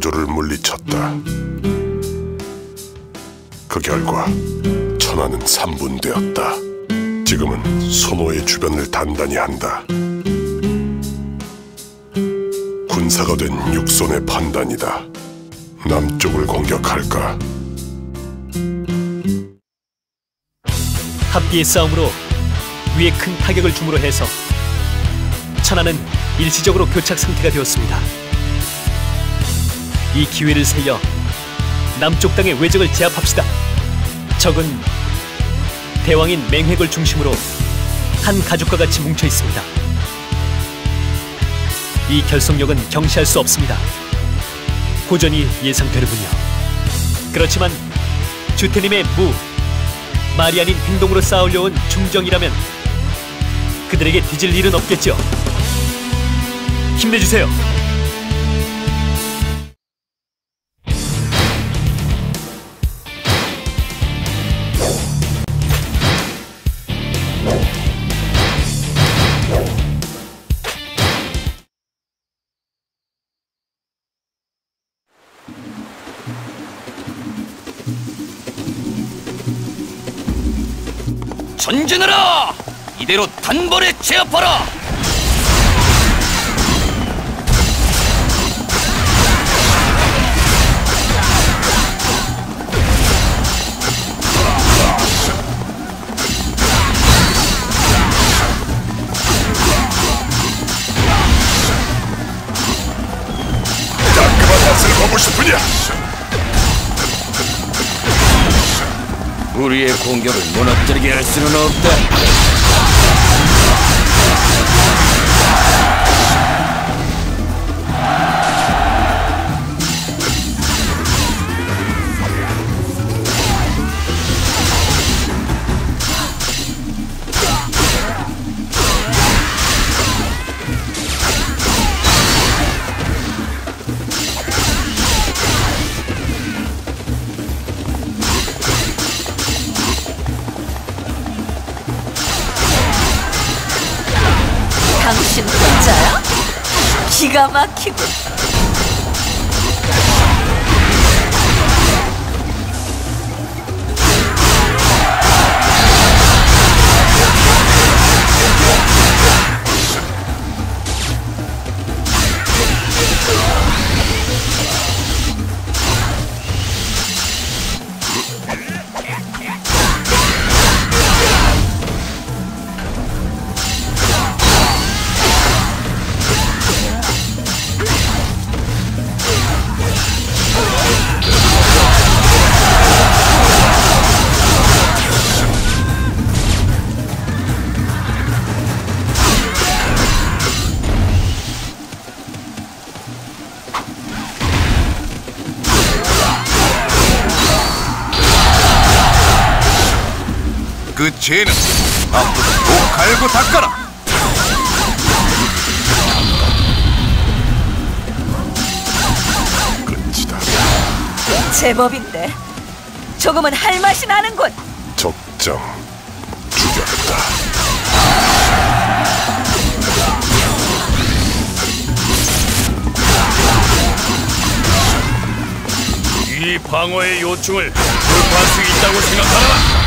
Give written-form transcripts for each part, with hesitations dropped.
고조를 물리쳤다. 그 결과 천하는 3분되었다. 지금은 손호의 주변을 단단히 한다. 군사가 된 육손의 판단이다. 남쪽을 공격할까? 합비의 싸움으로 위에 큰 타격을 줌으로 해서 천하는 일시적으로 교착 상태가 되었습니다. 이 기회를 살려 남쪽 땅의 외적을 제압합시다. 적은 대왕인 맹획을 중심으로 한 가족과 같이 뭉쳐 있습니다. 이 결속력은 경시할 수 없습니다. 고전이 예상되는군요. 그렇지만 주태님의 말이 아닌 행동으로 쌓으려온 중정이라면 그들에게 뒤질 일은 없겠죠. 힘내주세요. 전진하라! 이대로 단번에 제압하라! 따끔한 맛을 보고 싶으냐? 우리의 공격을 무너뜨리게 할 수는 없다. 당신 혼자야? 기가 막히고. 그 죄는 앞으로 꼭 갈고 닦아라. 끝이다. 제법인데 조금은 할 맛이 나는군. 적정 죽였다. 이 방어의 요충을 돌파할 수 있다고 생각하나?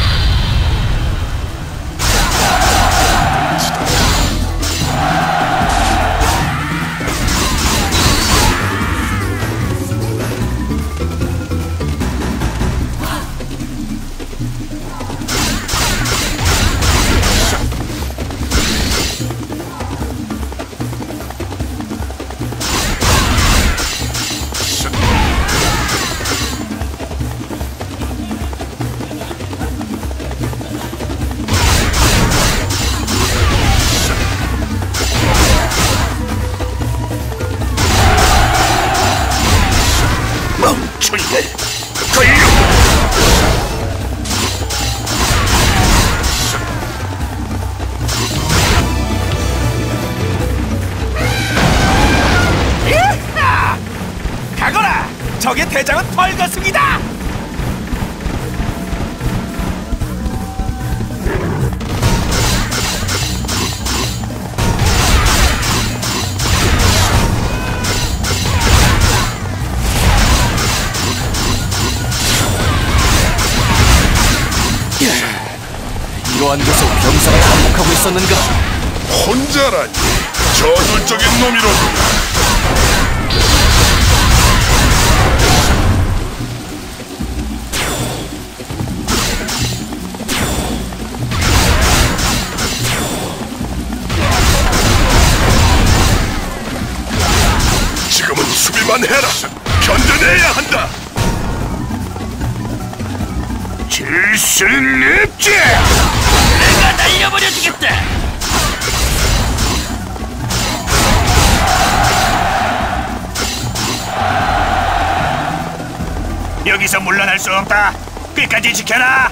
가거라! 적의 대장은 털거숭이다! 뒤로 앉아서 병사가 반복하고 있었는가? 혼자라니 저돌적인 놈이로군. 지금은 수비만 해라. 견뎌내야 한다. 질 수는 없지. 내가 날려버려 주겠다. 여기서 물러날 수 없다. 끝까지 지켜라.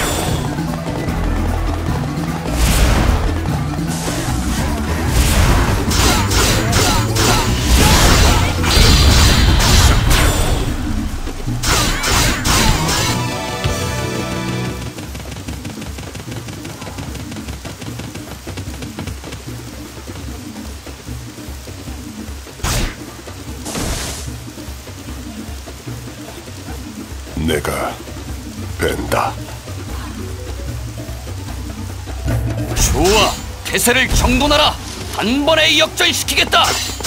내가 뺀다. 좋아, 태세를 정돈하라. 단번에 역전시키겠다.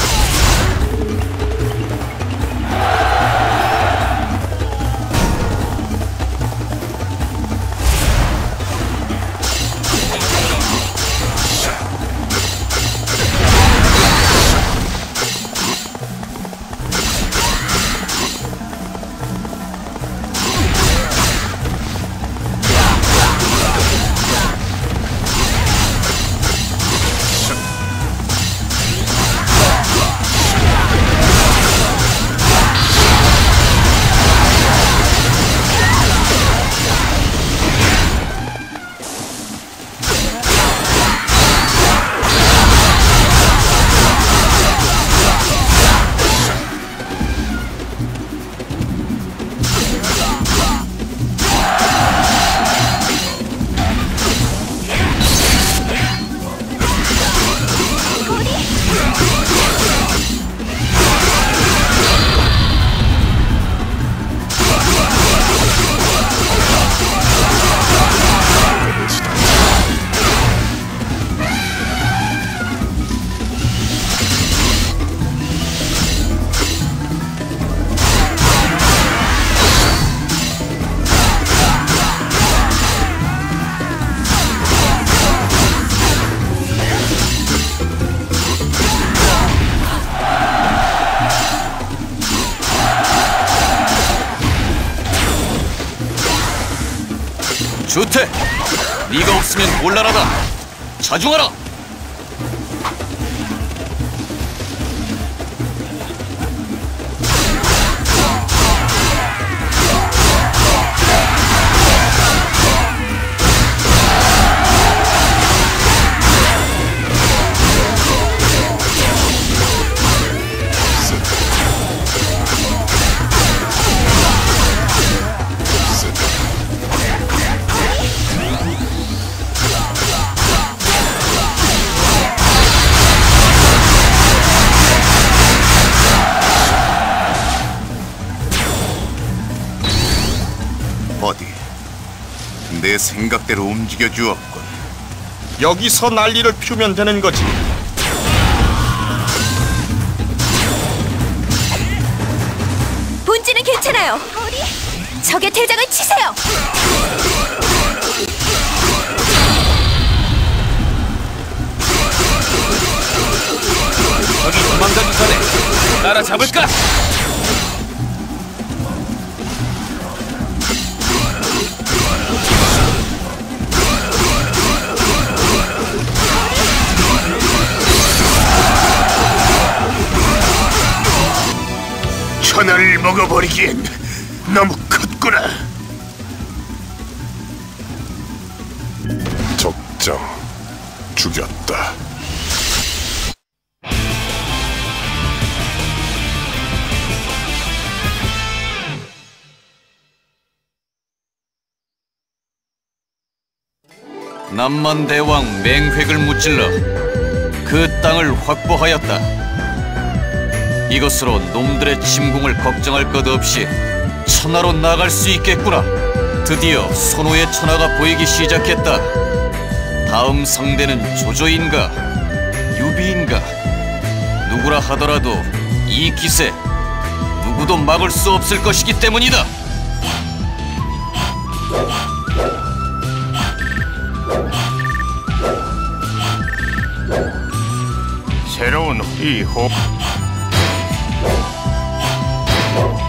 주태, 네가 없으면 곤란하다. 자중하라. 어디 내 생각대로 움직여 주었군. 여기서 난리를 피우면 되는 거지. 본질은 괜찮아요. 적의 대장을 치세요. 저기 도망가기 전에 따라잡을까? 천하를 먹어버리기엔 너무 컸구나. 적장 죽였다. 남만대왕 맹획을 무찔러 그 땅을 확보하였다. 이것으로 놈들의 침공을 걱정할 것 없이 천하로 나갈 수 있겠구나. 드디어 선호의 천하가 보이기 시작했다. 다음 상대는 조조인가 유비인가 누구라 하더라도 이 기세 누구도 막을 수 없을 것이기 때문이다. 새로운 이 호